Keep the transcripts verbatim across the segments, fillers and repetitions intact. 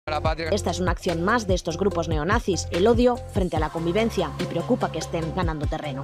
Esta es una acción más de estos grupos neonazis, el odio frente a la convivencia, y preocupa que estén ganando terreno.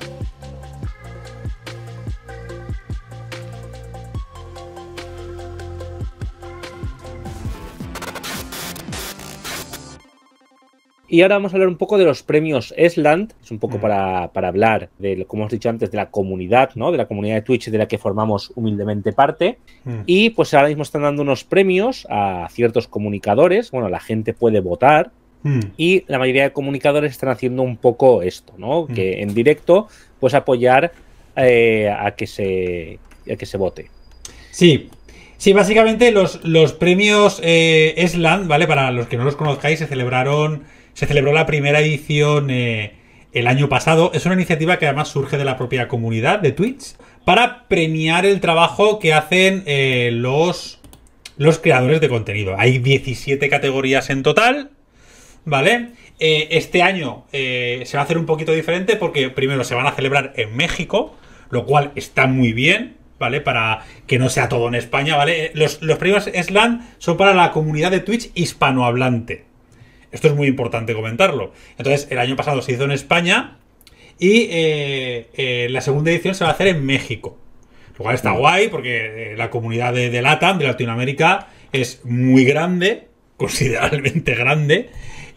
Y ahora vamos a hablar un poco de los premios Esland, es un poco mm. para, para hablar de, como hemos dicho antes, de la comunidad, ¿no? De la comunidad de Twitch de la que formamos humildemente parte. Mm. Y pues ahora mismo están dando unos premios a ciertos comunicadores. Bueno, la gente puede votar mm. y la mayoría de comunicadores están haciendo un poco esto, ¿no? Mm. Que en directo, pues apoyar eh, a, que se, a que se vote. Sí. Sí, básicamente los, los premios eh, Esland, ¿vale? Para los que no los conozcáis, se celebraron... Se celebró la primera edición eh, el año pasado. Es una iniciativa que además surge de la propia comunidad de Twitch para premiar el trabajo que hacen eh, los, los creadores de contenido. Hay diecisiete categorías en total, ¿vale? Eh, este año eh, se va a hacer un poquito diferente porque primero se van a celebrar en México, lo cual está muy bien, ¿vale? Para que no sea todo en España, ¿vale? Los, los premios Esland son para la comunidad de Twitch hispanohablante. Esto es muy importante comentarlo. Entonces, el año pasado se hizo en España y eh, eh, la segunda edición se va a hacer en México. Lo cual está guay porque eh, la comunidad de, de LATAM, de Latinoamérica, es muy grande, considerablemente grande.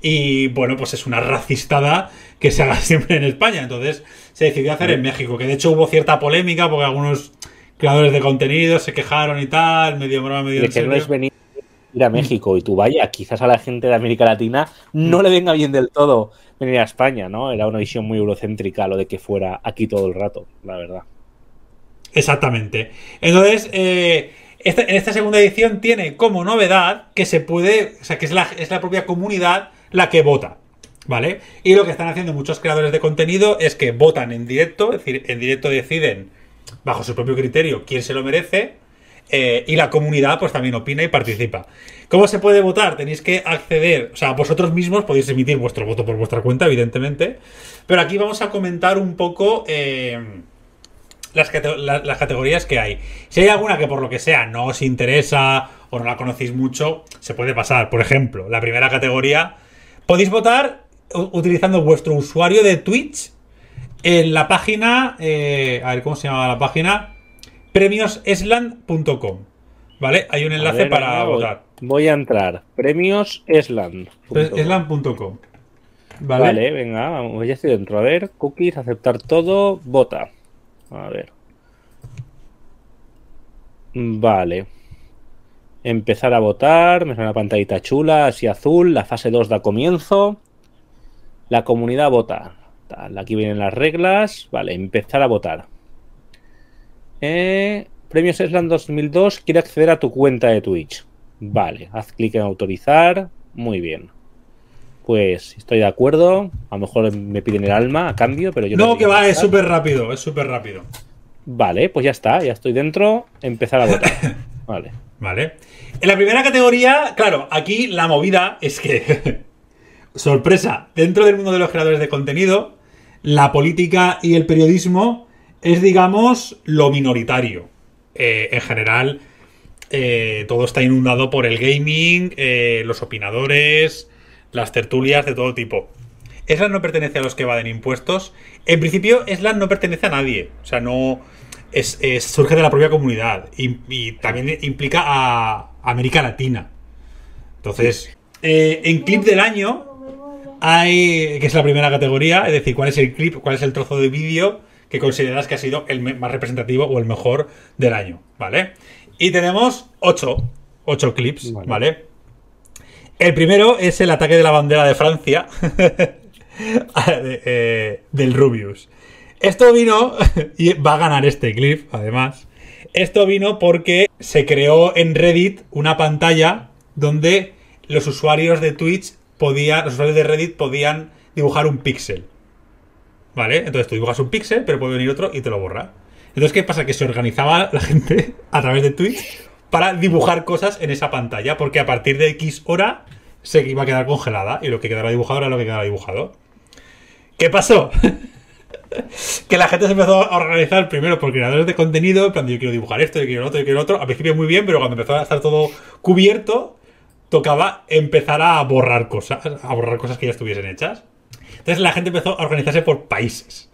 Y bueno, pues es una racistada que se haga siempre en España. Entonces, se decidió hacer en México. Que de hecho hubo cierta polémica porque algunos creadores de contenido se quejaron y tal, medio broma, medio en serio. No es venir ir a México y tú vaya, quizás a la gente de América Latina no le venga bien del todo venir a España, ¿no? Era una visión muy eurocéntrica lo de que fuera aquí todo el rato, la verdad. Exactamente. Entonces, eh, esta, en esta segunda edición tiene como novedad que se puede, o sea, que es la, es la propia comunidad la que vota, ¿vale? Y lo que están haciendo muchos creadores de contenido es que votan en directo, es decir, en directo deciden, bajo su propio criterio, quién se lo merece. Eh, y la comunidad pues también opina y participa. ¿Cómo se puede votar? Tenéis que acceder, o sea, vosotros mismos podéis emitir vuestro voto por vuestra cuenta, evidentemente. Pero aquí vamos a comentar un poco eh, las, cate la, las categorías que hay. Si hay alguna que por lo que sea no os interesa o no la conocéis mucho, se puede pasar. Por ejemplo, la primera categoría, podéis votar utilizando vuestro usuario de Twitch en la página, eh, a ver, ¿cómo se llama la página? premios esland punto com, ¿vale? Hay un enlace ver, para voy, votar. Voy a entrar. premios esland punto com. esland punto com. ¿Vale? Vale, venga, ya estoy dentro. A ver, cookies, aceptar todo, vota. A ver. Vale. Empezar a votar, me suena una pantallita chula, así azul, la fase dos da comienzo. La comunidad vota. Aquí vienen las reglas. Vale, empezar a votar. Eh, Premios Esland dos mil dos, quiere acceder a tu cuenta de Twitch. Vale, haz clic en autorizar. Muy bien. Pues estoy de acuerdo. A lo mejor me piden el alma a cambio, pero yo no. No, que va, es súper rápido, es súper rápido. Vale, pues ya está, ya estoy dentro. Empezar a votar. Vale. Vale. En la primera categoría, claro, aquí la movida es que sorpresa, dentro del mundo de los creadores de contenido, la política y el periodismo es, digamos, lo minoritario. Eh, en general, eh, todo está inundado por el gaming, eh, los opinadores, las tertulias de todo tipo. Esland no pertenece a los que evaden impuestos. En principio, Esland no pertenece a nadie. O sea, no es, es, surge de la propia comunidad. Y, y también implica a América Latina. Entonces, eh, en clip del año hay, que es la primera categoría, es decir, cuál es el clip, cuál es el trozo de vídeo que consideras que ha sido el más representativo o el mejor del año, ¿vale? Y tenemos ocho, ocho clips, ¿vale? ¿vale? El primero es el ataque de la bandera de Francia de, eh, del Rubius. Esto vino, y va a ganar este clip, además. Esto vino porque se creó en Reddit una pantalla donde los usuarios de Twitch podían, los usuarios de Reddit podían dibujar un píxel. ¿Vale? Entonces tú dibujas un píxel, pero puede venir otro y te lo borra. Entonces, ¿qué pasa? Que se organizaba la gente a través de Twitch para dibujar cosas en esa pantalla, porque a partir de X hora se iba a quedar congelada y lo que quedaba dibujado era lo que quedaba dibujado. ¿Qué pasó? Que la gente se empezó a organizar primero por creadores de contenido, en plan, yo quiero dibujar esto, yo quiero lo otro, yo quiero lo otro. Al principio muy bien, pero cuando empezó a estar todo cubierto, tocaba empezar a borrar cosas, a borrar cosas que ya estuviesen hechas. Entonces la gente empezó a organizarse por países.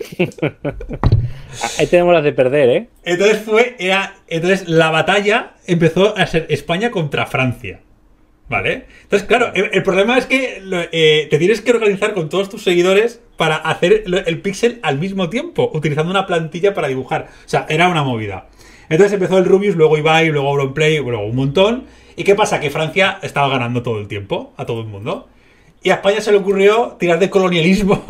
Ahí tenemos las de perder, ¿eh? Entonces fue, era, entonces la batalla empezó a ser España contra Francia. ¿Vale? Entonces, claro, el, el problema es que eh, te tienes que organizar con todos tus seguidores para hacer el píxel al mismo tiempo, utilizando una plantilla para dibujar. O sea, era una movida. Entonces empezó el Rubius, luego Ibai, luego Auronplay, luego un montón. ¿Y qué pasa? Que Francia estaba ganando todo el tiempo, a todo el mundo. Y a España se le ocurrió tirar de colonialismo.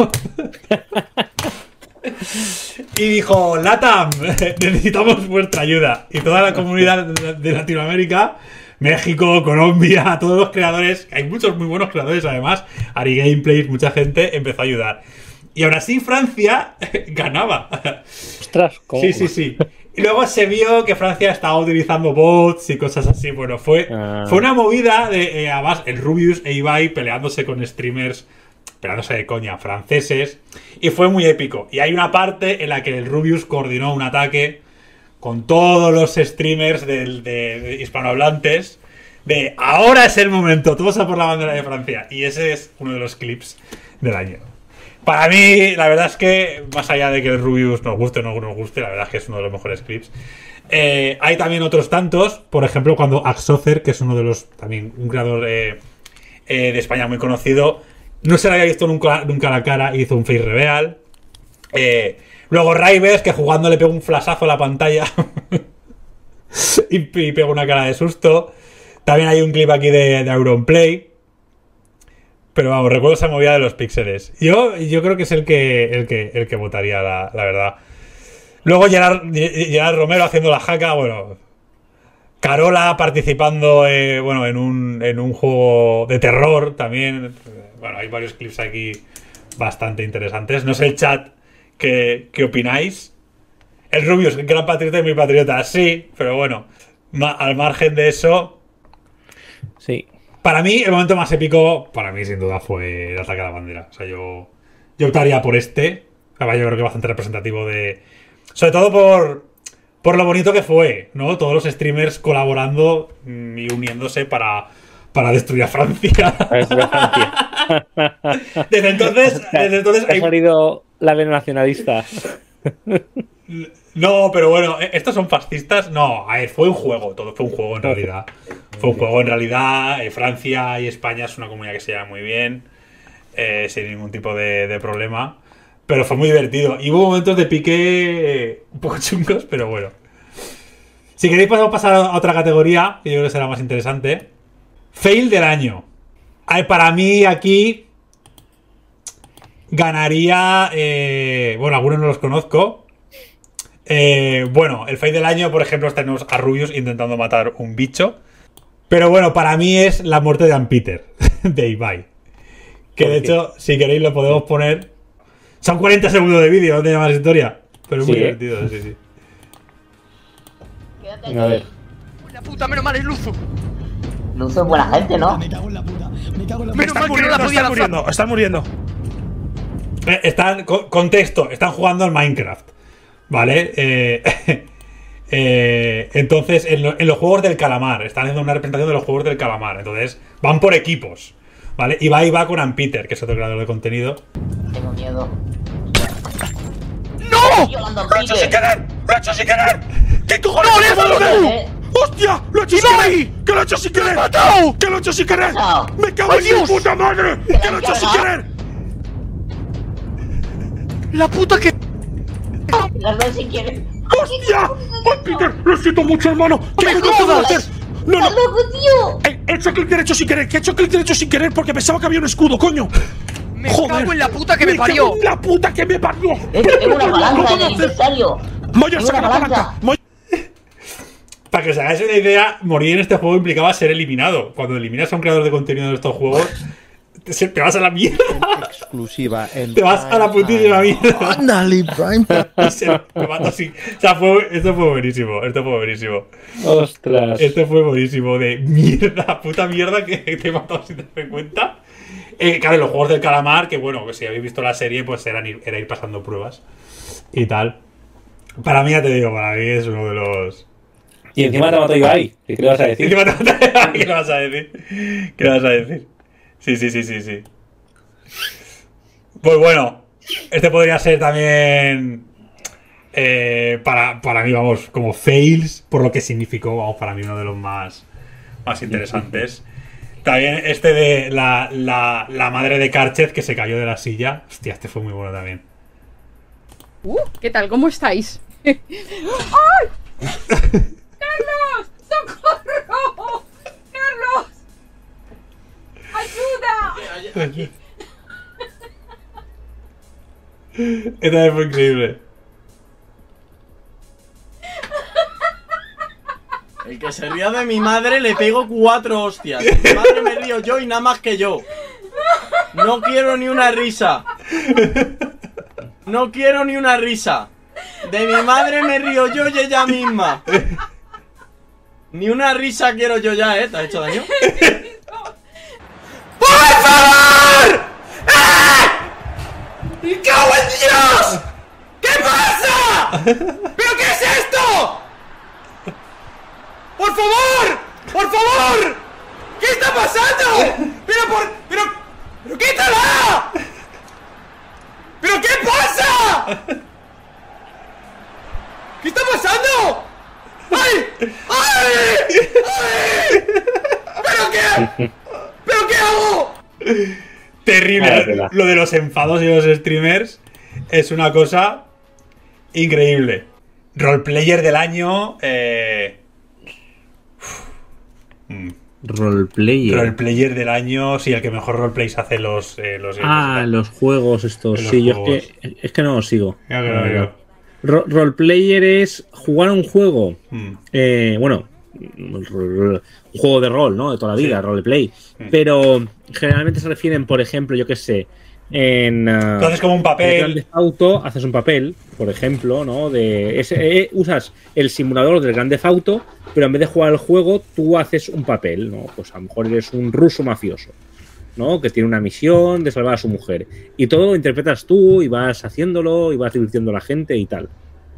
Y dijo, LATAM, necesitamos vuestra ayuda. Y toda la comunidad de Latinoamérica, México, Colombia, todos los creadores, hay muchos muy buenos creadores además, Ari Gameplays, mucha gente empezó a ayudar. Y ahora sí, Francia ganaba. Ostras, ¿cómo? Sí, sí, sí. Y luego se vio que Francia estaba utilizando bots y cosas así. Bueno, fue, ah. fue una movida de, eh, además, el Rubius e Ibai peleándose con streamers, peleándose de coña, franceses. Y fue muy épico. Y hay una parte en la que el Rubius coordinó un ataque con todos los streamers de, de, de hispanohablantes de ahora es el momento, todos a por la bandera de Francia. Y ese es uno de los clips del año. Para mí, la verdad es que, más allá de que el Rubius nos guste o no nos guste, la verdad es que es uno de los mejores clips. Eh, hay también otros tantos, por ejemplo, cuando Axocer, que es uno de los, también un creador eh, eh, de España muy conocido, no se le había visto nunca, nunca la cara y hizo un face reveal. Eh, luego Raivers, que jugando le pegó un flashazo a la pantalla y, y pegó una cara de susto. También hay un clip aquí de, de Auronplay. Pero vamos, recuerdo esa movida de los píxeles. Yo, yo creo que es el que, el que, el que votaría, la, la verdad. Luego Gerard, Gerard Romero haciendo la jaca, bueno. Carola participando eh, bueno, en, un, en un juego de terror también. Bueno, hay varios clips aquí bastante interesantes. No sé el chat qué, qué opináis. El Rubius, gran patriota y muy patriota. Sí, pero bueno, ma, al margen de eso... Sí. Para mí, el momento más épico, para mí sin duda, fue el ataque a la bandera. O sea, yo, yo optaría por este. Además, yo creo que es bastante representativo de... Sobre todo por, por lo bonito que fue, ¿no? Todos los streamers colaborando y uniéndose para, para destruir a Francia. Desde entonces... Desde entonces ha salido la vena nacionalista. No, pero bueno, ¿estos son fascistas? No, a ver, fue un juego, todo fue un juego en realidad. Fue un juego en realidad. Eh, Francia y España es una comunidad que se lleva muy bien, eh, sin ningún tipo de, de problema. Pero fue muy divertido. Y hubo momentos de pique eh, un poco chungos, pero bueno. Si queréis podemos pasar a otra categoría, que yo creo que será más interesante. Fail del año. Ay, para mí aquí ganaría... Eh, bueno, algunos no los conozco. Eh, bueno, el fail del año, por ejemplo, tenemos a Rubius intentando matar un bicho. Pero bueno, para mí es la muerte de Ampeter, de Ibai. Que de hecho, si queréis lo podemos poner. Son cuarenta segundos de vídeo, no tiene más historia. Pero es sí, muy ¿eh? divertido, sí, sí. Quédate A ver. La puta, menos mal es Luzu. Luzu es buena gente, ¿no? Me cago en la puta. Me cago en la Menos puta. mal que no la podía están lanzar. muriendo, están muriendo. Eh, Están, con- contexto, están jugando al Minecraft. ¿Vale? Eh, eh, entonces, en, lo- en los juegos del calamar, están haciendo una representación de los juegos del calamar. Entonces, van por equipos. ¿Vale? Y va y va con Ampeter, que es otro creador de contenido. Tengo miedo. ¡No! Yolanda ¡Lo he hecho sin Pique. querer! ¡Lo he hecho sin querer! ¿Qué cojones ¡No, es le eso? he ¿Eh? ¡Hostia! ¡Lo he hecho sin ¡Ibai! querer! ¡Que lo he hecho sin querer! matado! ¡Que lo he hecho sin querer! Chao. ¡Me cago ¡Ay, en mi Dios! puta madre! ¿Te ¡Que lo he hecho has sin cargado? querer! La puta que... Las dos si quieres. ¡Hostia! ¡Ay, Peter! ¡Lo siento mucho, hermano! ¿Qué ¡Me coño puedo jodas! hacer? ¡No, no! ¡Estás loco, tío! He he hecho clic derecho sin querer, que he hecho clic derecho sin querer porque pensaba que había un escudo, coño. Me cago en la puta que me cago parió. en la puta que me parió. Es que tengo una ¿Qué palanca en puedo el hacer? inventario. Moyer, Tengo saca una la palanca. palanca. Moyer. Para que os hagáis una idea, morir en este juego implicaba ser eliminado. Cuando eliminas a un creador de contenido de estos juegos, te, te vas a la mierda. Exclusiva en Te vas a la putísima mierda. Ándale, Prime. Y se te mata así. O sea, fue, esto fue buenísimo. Esto fue buenísimo. Ostras. Esto fue buenísimo. De mierda, puta mierda que te he matado sin darme cuenta. Eh, claro, los juegos del calamar, que bueno, que si habéis visto la serie, pues eran ir, era ir pasando pruebas y tal. Para mí, ya te digo, para mí es uno de los... Y encima te mato Ibai. ¿Qué le vas a decir? Encima te mato Ibai. ¿Qué le vas a decir? ¿Qué le vas a decir? Sí, sí, sí, sí, sí. Pues bueno, este podría ser también eh, para, para mí, vamos, como fails, por lo que significó, vamos, para mí uno de los más, más interesantes. También este de la, la, la madre de Karchez que se cayó de la silla. Hostia, este fue muy bueno también. Uh, ¿qué tal? ¿Cómo estáis? ¡Ay! ¡Carlos! ¡Socorro! ¡Carlos! ¡Ayuda! Esta vez fue increíble. El que se ría de mi madre le pego cuatro hostias. De mi madre me río yo y nada más que yo. No quiero ni una risa. No quiero ni una risa. De mi madre me río yo y ella misma. Ni una risa quiero yo ya, ¿eh? ¿Te has hecho daño? ¡Por favor! ¡Ah! ¡Me cago en Dios! ¿Qué pasa? ¿Pero qué es esto? ¡Por favor! ¡Por favor! ¿Qué está pasando? ¡Pero por... pero... pero quítala! ¿Pero qué pasa? ¿Qué está pasando? ¡Ay! ¡Ay! ¡Ay! ¿Pero qué? ¿Pero qué hago? Terrible. Lo de los enfados y los streamers es una cosa increíble. Roleplayer del año. Eh... Mm. Roleplayer. Roleplayer del año, sí, el que mejor roleplays hace los. Eh, los ah, los juegos estos. los sí, juegos. yo es que, es que no los sigo. Ya que no, yo. Ro roleplayer es jugar un juego. Mm. Eh, bueno, un juego de rol, ¿no? De toda la vida, sí. Roleplay. Mm. Pero generalmente se refieren, por ejemplo, yo qué sé. En, uh, Entonces, como un papel. En Grand Theft Auto haces un papel, por ejemplo, ¿no? De ese, eh, usas el simulador del Grand Theft Auto, pero en vez de jugar el juego, tú haces un papel, ¿no? Pues a lo mejor eres un ruso mafioso, ¿no? Que tiene una misión de salvar a su mujer. Y todo lo interpretas tú y vas haciéndolo y vas divirtiendo a la gente y tal.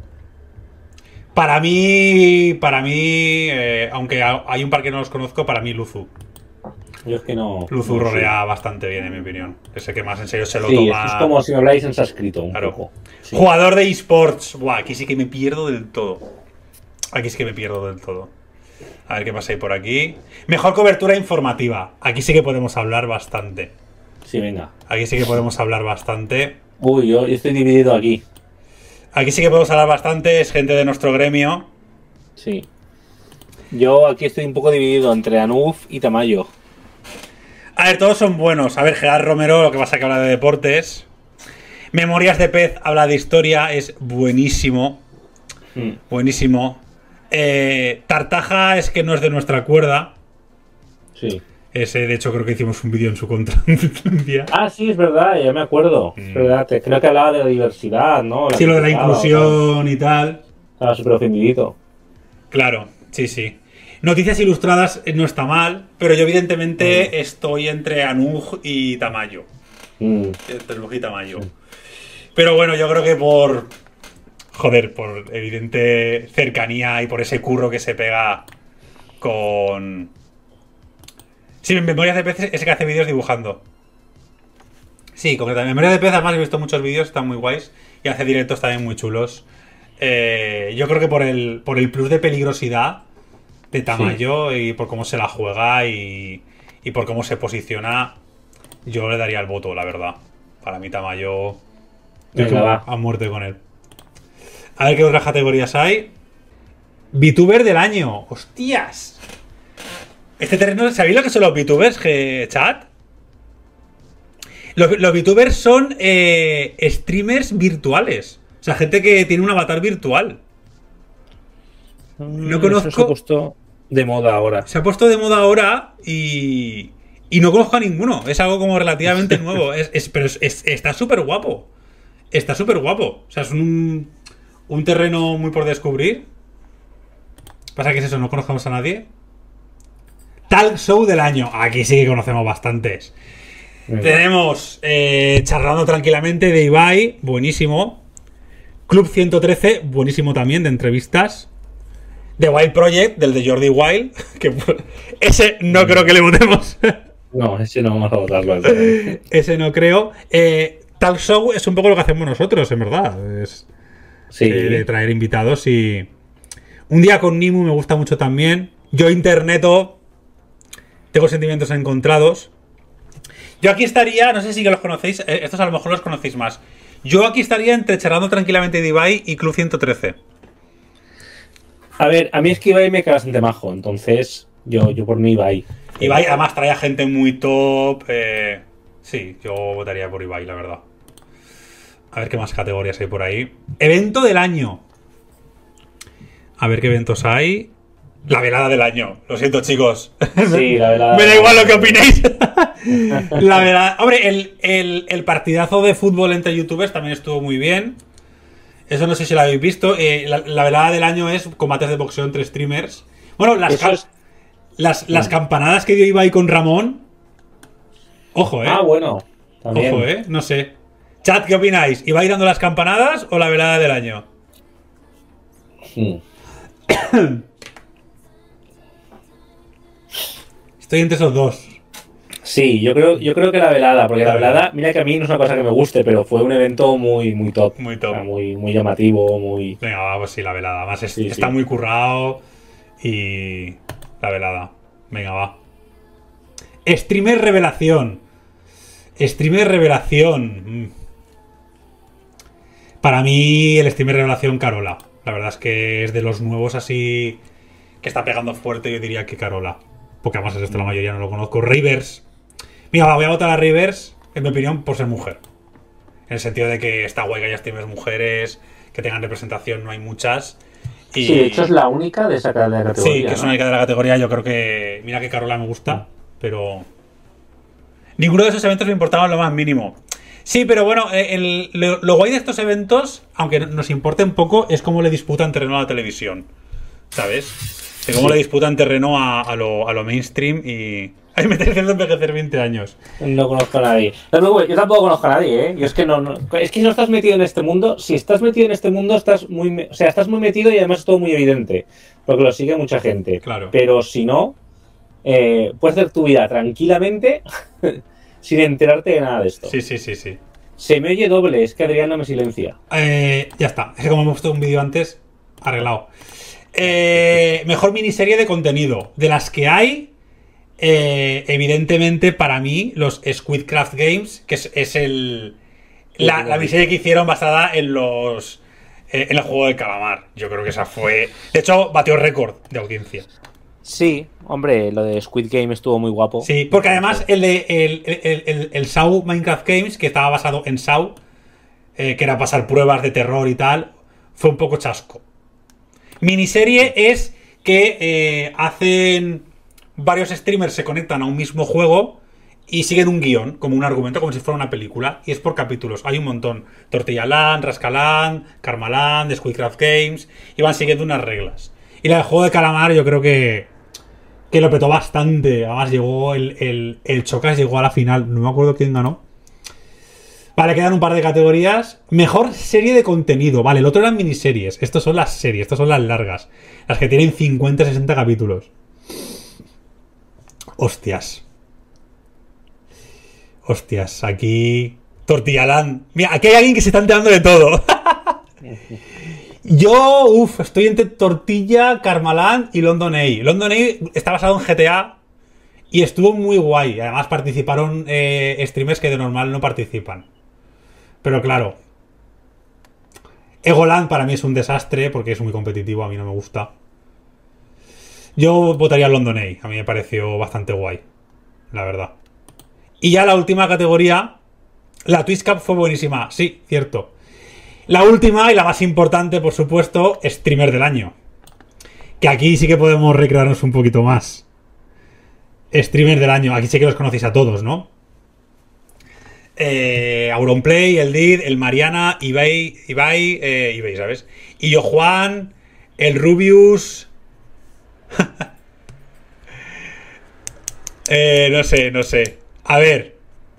Para mí, para mí, eh, aunque hay un par que no los conozco, para mí Luzu. Yo es que no. Luzu no rolea bastante bien, en mi opinión. Es el que más en serio se lo sí, toma. Es como si me habláis en sánscrito un claro. poco. Sí. Jugador de eSports. Buah, aquí sí que me pierdo del todo. Aquí sí que me pierdo del todo. A ver qué pasa ahí por aquí. Mejor cobertura informativa. Aquí sí que podemos hablar bastante. Sí, venga. Aquí sí que podemos hablar bastante. Uy, yo, yo estoy dividido aquí. Aquí sí que podemos hablar bastante. Es gente de nuestro gremio. Sí. Yo aquí estoy un poco dividido entre Anuf y Tamayo. A ver, todos son buenos. A ver, Gerard Romero, lo que pasa que habla de deportes. Memorias de Pez habla de historia. Es buenísimo. Mm. Buenísimo. Eh, Tartaja es que no es de nuestra cuerda. Sí. Ese, de hecho, creo que hicimos un vídeo en su contra. Ah, sí, es verdad, ya me acuerdo. Mm. Es verdad, creo que hablaba de la diversidad, ¿no? La sí, lo de la inclusión y tal. Estaba súper ofendidito. Claro, sí, sí. Noticias ilustradas no está mal, pero yo evidentemente mm. estoy entre Anuj y Tamayo. Mm. Entre Anuj y Tamayo. Sí. Pero bueno, yo creo que por... Joder, por evidente cercanía y por ese curro que se pega con... Sí, en Memorias de Pez ese que hace vídeos dibujando. Sí, concretamente. En Memorias de Pez además he visto muchos vídeos, están muy guays. Y hace directos también muy chulos. Eh, yo creo que por el, por el plus de peligrosidad de Tamayo sí. y por cómo se la juega y, y por cómo se posiciona, yo le daría el voto, la verdad. Para mí Tamayo... Venga, va. A muerte con él. A ver qué otras categorías hay. VTuber del año. ¡Hostias! Este terreno... ¿Sabéis lo que son los VTubers, chat? Los, los VTubers son eh, streamers virtuales. O sea, gente que tiene un avatar virtual. No conozco... Eso se ha puesto de moda ahora. Se ha puesto de moda ahora y... Y no conozco a ninguno. Es algo como relativamente nuevo. Es, es, pero es, es, está súper guapo. Está súper guapo. O sea, es un... Un terreno muy por descubrir. Pasa que es eso, no conocemos a nadie. Talk Show del año. Aquí sí que conocemos bastantes. Venga. Tenemos eh, Charlando Tranquilamente de Ibai. Buenísimo. Club ciento trece. Buenísimo también, de entrevistas. The Wild Project, del de Jordi Wild, que ese no creo que le votemos. No, ese no vamos a votarlo. Ese no creo. Eh, Talk Show es un poco lo que hacemos nosotros, en verdad. Es sí. eh, de traer invitados y... Un día con Nimu me gusta mucho también. Yo Interneto tengo sentimientos encontrados. Yo aquí estaría, no sé si que los conocéis, eh, estos a lo mejor los conocéis más. Yo aquí estaría entre Charlando Tranquilamente de Ibai y Club ciento trece. A ver, a mí es que Ibai me queda bastante majo, entonces yo, yo por mí Ibai. Ibai además trae a gente muy top. Eh, sí, yo votaría por Ibai, la verdad. A ver qué más categorías hay por ahí. Evento del año. A ver qué eventos hay. La velada del año. Lo siento, chicos. Sí, la velada. Me da igual lo que opinéis. La velada. Hombre, el, el, el partidazo de fútbol entre youtubers también estuvo muy bien. Eso no sé si lo habéis visto. Eh, la, la velada del año es combates de boxeo entre streamers. Bueno, las, ca es... las, las campanadas que dio Ibai con Ramón. Ojo, eh. Ah, bueno. También. Ojo, eh. No sé. Chat, ¿qué opináis? ¿Ibai dando las campanadas o la velada del año? Hmm. Estoy entre esos dos. Sí, yo creo, yo creo que la velada, porque la velada, mira que a mí no es una cosa que me guste, pero fue un evento muy, muy top. Muy top. O sea, muy, muy llamativo, muy... Venga, va, pues sí, la velada. Además es, sí, está sí. muy currado. Y... la velada. Venga, va. Streamer revelación. Streamer revelación. Mm. Para mí, el streamer revelación, Carola. La verdad es que es de los nuevos así... que está pegando fuerte, yo diría que Carola. Porque además es esto, la mayoría no lo conozco. Rivers. Mira, va, voy a votar a Rivers, en mi opinión, por ser mujer. En el sentido de que está guay que haya streamers mujeres, que tengan representación, no hay muchas. Y... Sí, de hecho es la única de esa categoría. Sí, que ¿no? es una única de la categoría. Yo creo que... Mira que Carola me gusta, pero... Ninguno de esos eventos me importaba lo más mínimo. Sí, pero bueno, el, lo, lo guay de estos eventos, aunque nos importe un poco, es cómo le disputan terreno a la televisión. ¿Sabes? De cómo sí. le disputan terreno a, a, lo, a lo mainstream y... Ay, me está haciendo envejecer veinte años. No conozco a nadie. No, yo tampoco conozco a nadie, ¿eh? Yo es que no, no... Es que si no estás metido en este mundo, si estás metido en este mundo, estás muy... O sea, estás muy metido y además es todo muy evidente. Porque lo sigue mucha gente. Claro. Pero si no, eh, puedes hacer tu vida tranquilamente sin enterarte de nada de esto. Sí, sí, sí, sí. Se me oye doble, es que Adrián no me silencia. Eh, ya está. Es que como hemos puesto un vídeo antes, arreglado. Eh, mejor miniserie de contenido. De las que hay, eh, evidentemente para mí, los Squidcraft Games, que es, es el la, la miniserie que hicieron basada en los eh, en el juego del calamar. Yo creo que esa fue... De hecho, batió récord de audiencia. Sí, hombre, lo de Squid Game estuvo muy guapo. Sí, porque además el de el, el, el, el S A U Minecraft Games, que estaba basado en S A U, eh, que era pasar pruebas de terror y tal, fue un poco chasco. Miniserie es que eh, hacen varios streamers, se conectan a un mismo juego y siguen un guión, como un argumento, como si fuera una película, y es por capítulos. Hay un montón. Tortilla Land, Rascaland, Karmaland, Squidcraft Games, y van siguiendo unas reglas. Y la del juego de calamar yo creo que que lo petó bastante. Además llegó el, el, el Chocas, llegó a la final. No me acuerdo quién ganó. Vale, quedan un par de categorías. Mejor serie de contenido. Vale, el otro eran miniseries. Estos son las series, estas son las largas. Las que tienen cincuenta, sesenta capítulos. Hostias. Hostias, aquí... Tortillaland. Mira, aquí hay alguien que se está enterando de todo. Yo, uff, estoy entre Tortilla, Karmaland y London A. London A está basado en G T A y estuvo muy guay. Además participaron eh, streamers que de normal no participan. Pero claro, Egoland para mí es un desastre porque es muy competitivo, a mí no me gusta. Yo votaría London A, a mí me pareció bastante guay, la verdad. Y ya la última categoría, la Twitch Cup fue buenísima, sí, cierto. La última y la más importante, por supuesto, streamer del año. Que aquí sí que podemos recrearnos un poquito más. Streamer del año. Aquí sí que los conocéis a todos, ¿no? Eh, Auronplay, el Did, el Mariana, Ibai, Ibai, eh, Ibai, ¿sabes? Y yo Juan, el Rubius. eh, no sé, no sé. A ver.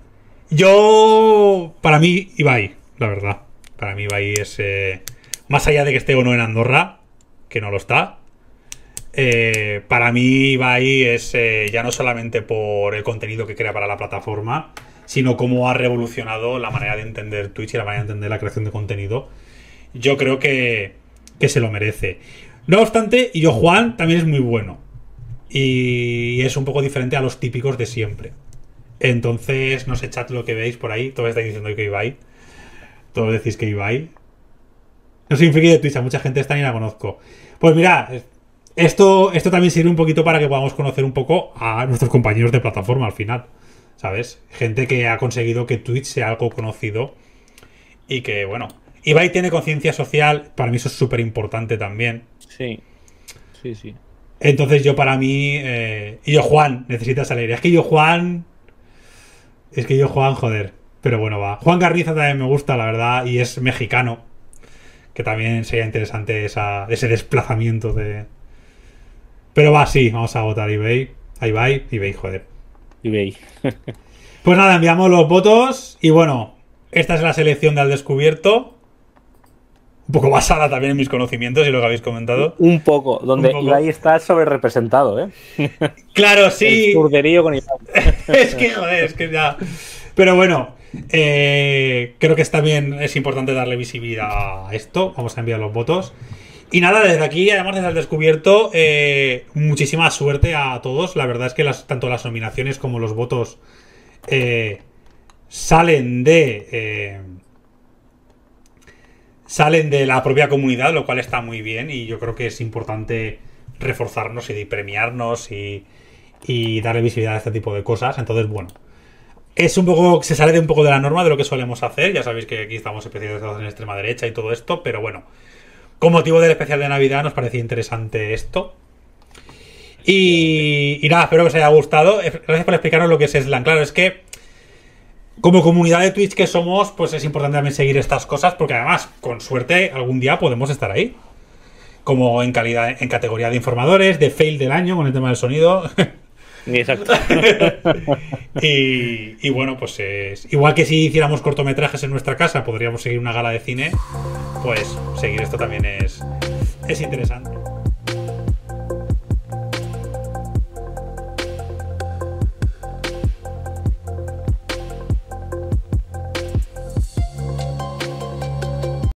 Yo... Para mí, Ibai, la verdad. Para mí Ibai es... Eh, más allá de que esté o no en Andorra, que no lo está, Eh, para mí Ibai es eh, ya no solamente por el contenido que crea para la plataforma, sino cómo ha revolucionado la manera de entender Twitch y la manera de entender la creación de contenido. Yo creo que, que se lo merece. No obstante, Illo Juan también es muy bueno. Y es un poco diferente a los típicos de siempre. Entonces, no sé, chat, lo que veis por ahí. Todos estáis diciendo que Ibai. Todos decís que Ibai. No soy un friki de Twitch, a mucha gente esta ni la conozco. Pues mira, esto, esto también sirve un poquito para que podamos conocer un poco a nuestros compañeros de plataforma al final. ¿Sabes? Gente que ha conseguido que Twitch sea algo conocido. Y que, bueno, Ibai tiene conciencia social. Para mí eso es súper importante también. Sí, sí, sí. Entonces yo para mí... Eh, Illo Juan necesita salir. Es que Illo Juan... Es que Illo Juan, joder. Pero bueno, va. Juan Garriza también me gusta, la verdad. Y es mexicano. Que también sería interesante esa, ese desplazamiento de... Pero va, sí. Vamos a votar Ibai. Ibai, Ibai, joder. Ibai. Pues nada, enviamos los votos. Y bueno, esta es la selección de Al Descubierto. Un poco basada también en mis conocimientos y lo que habéis comentado. Un poco, donde Un poco. Ibai está sobre representado, ¿eh? Claro, sí. El zurderío con Ibai. Es que, joder, es que ya... Pero bueno, eh, creo que también es importante darle visibilidad a esto. Vamos a enviar los votos. Y nada, desde aquí, además desde Al Descubierto, eh, muchísima suerte a todos. La verdad es que las, tanto las nominaciones como los votos eh, salen de... Eh, salen de la propia comunidad, lo cual está muy bien. Y yo creo que es importante reforzarnos y premiarnos y, y darle visibilidad a este tipo de cosas. Entonces, bueno, es un poco, se sale de un poco de la norma de lo que solemos hacer. Ya sabéis que aquí estamos especializados en extrema derecha y todo esto, pero bueno, con motivo del especial de Navidad nos parecía interesante esto. Y, y nada, espero que os haya gustado. Gracias por explicarnos lo que es Slan. Claro, es que como comunidad de Twitch que somos, pues es importante también seguir estas cosas, porque además, con suerte, algún día podemos estar ahí. Como en calidad, en categoría de informadores, de fail del año, con el tema del sonido. Exacto. y, y bueno, pues es igual que si hiciéramos cortometrajes en nuestra casa, podríamos seguir una gala de cine, pues seguir esto también es, es interesante.